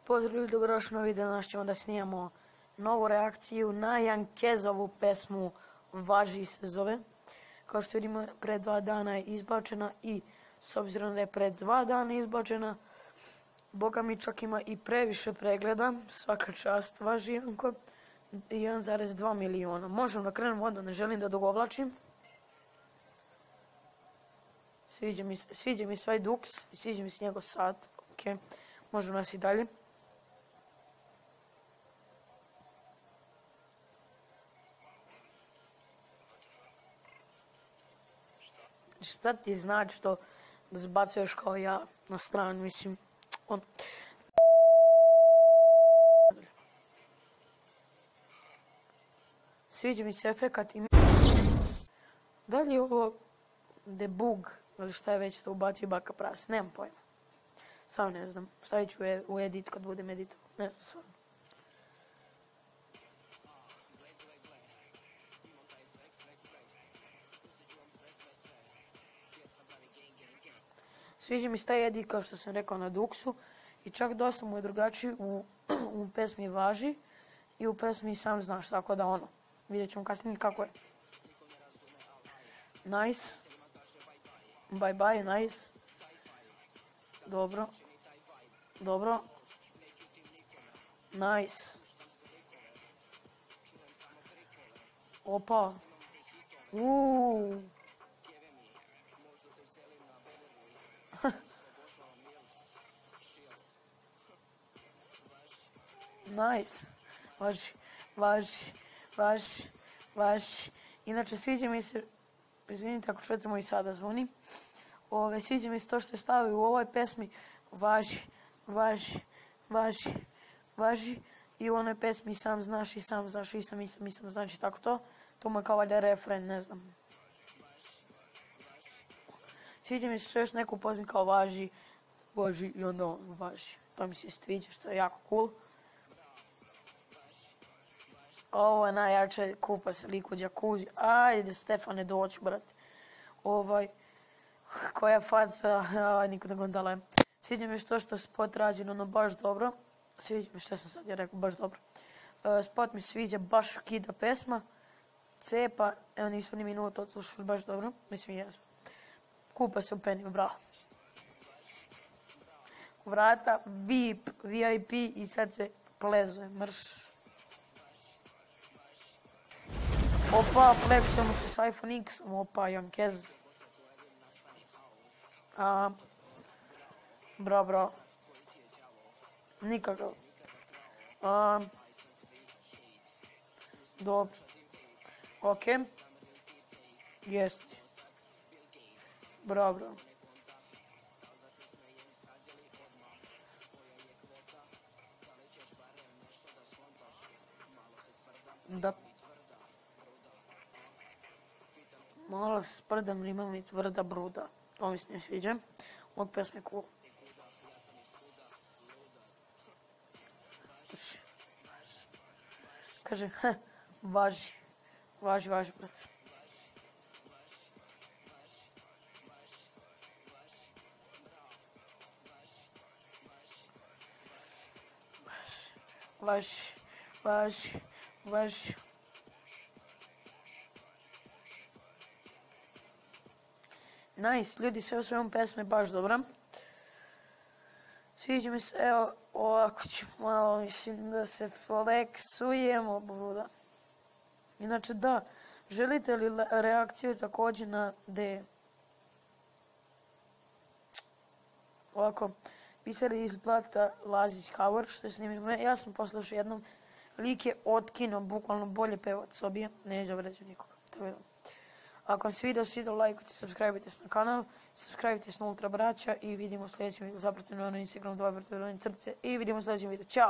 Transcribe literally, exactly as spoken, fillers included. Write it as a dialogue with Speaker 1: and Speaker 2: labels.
Speaker 1: Pozdrav ljudi, dobrodošli na video. Danas ćemo da snimamo novu reakciju na Jankezovu pesmu Važi se zove. Kao što vidimo, pre dva dana je izbačena i s obzirom da je pre dva dana izbačena, boga mi čak ima i previše pregleda. Svaka čast, važi Janko. jedan zarez dva miliona. Možemo da krenemo odmah, ne želim da dogovlačim. Sviđa mi, sviđa mi svoj duks, sviđa mi se njegov sat. Ok, možemo nas i dalje. Šta ti znači to da zbacuješ kao ja na stranu, mislim, on... Sviđa mi se efekat i... Da li je ovo debug ili šta je već to ubacio baka pras, nemam pojma. Samo ne znam, stavit ću u edit kad budem editao, ne znam stvarno. Sviđa mi se taj edit kao što sam rekao na duksu i čak dosta mu je drugačiji u, u pesmi Važi i u pesmi Sam znaš, tako da ono, vidjet ćemo kasnije kako je. Nice. Bye bye, nice. Dobro. Dobro. Nice. Opa. Uuu. Nice. Važi, važi, važi, važi. Inače, sviđa mi se, izvinite ako čujete moj sada zvoni, ove, sviđa mi se to što je stavio u ovoj pesmi važi, važi, važi, važi i u onoj pesmi sam znaš i sam znaš i sam i sam i sam, znači tako to, to mu je kao valjda refren, ne znam. Sviđa mi se što još neko upoznam kao važi, važi i onda on važi. To mi se sviđa što je jako cool. Ovo je najjače, kupa se lik u džakuzi. Ajde Stefane doći, brate. Ovaj, koja faca, aj niko da gondala je. Sviđa mi što što spot rađen, ono baš dobro. Sviđa mi što sam sad ja rekao, baš dobro. Uh, spot mi sviđa, baš kida pesma. Cepa, evo nismo ni minuta odslušali, baš dobro. Mislim, jesu. Kupa se u peniju, bravo. Vrata, V I P, V I P i sad se plezuje, mrš. Opa, flexamo se s iPhone X, opa, Jankez. A, bra, bra. Nikakav. A, dobro. Ok. Jest. Bra, bra. Da. Malo se sprdam rimom i tvrda bruda. To mi se ne sviđa. Ovog pesme cool. Kaže, ha, važi. Važi, važi, brat. Važi, važi, važi. Nice, ljudi, sve u svojom pesme baš dobra. Sviđa mi se, evo, ovako ću malo, mislim, da se fleksujemo, bruda. Inače, da, želite li reakciju također na D? Ovako, pisali iz Blata Lazić cover, što je snimio. Ja sam poslušao jednom, lik je otkino, bukvalno bolje peva od sobije, neće vređu nikoga. Ako vam se video svidio, lajkujte, subscribe-ite se na kanal, subscribe-ite se na Ultra Braća i vidimo u sljedećem videu. Zapratite me na Instagram, dva crtice i vidimo u sljedećem videu. Ćao!